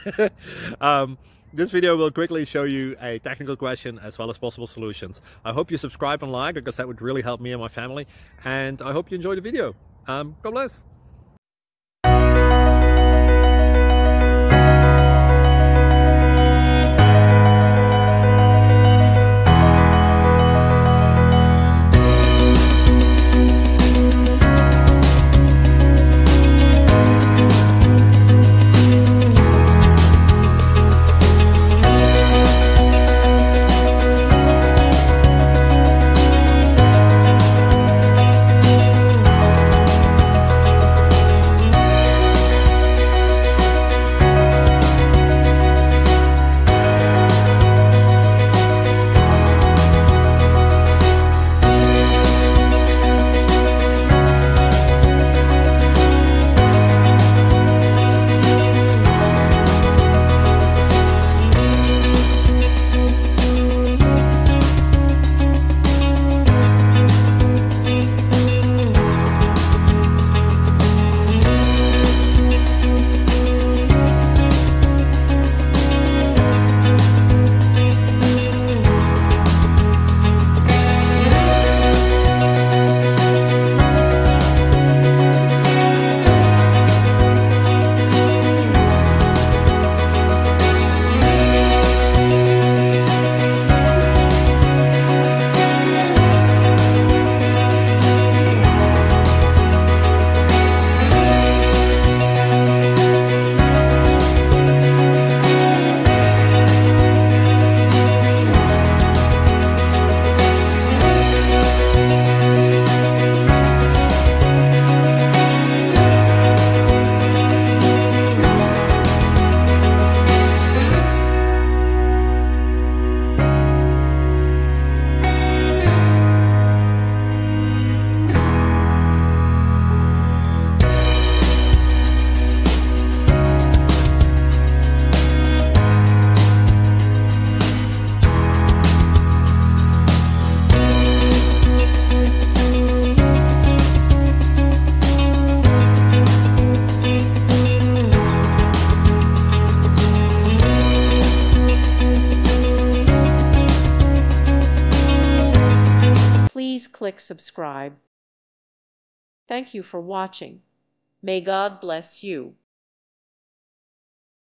This video will quickly show you a technical question as well as possible solutions. I hope you subscribe and like, because that would really help me and my family. And I hope you enjoy the video. God bless. Please click subscribe. Thank you for watching. May God bless you.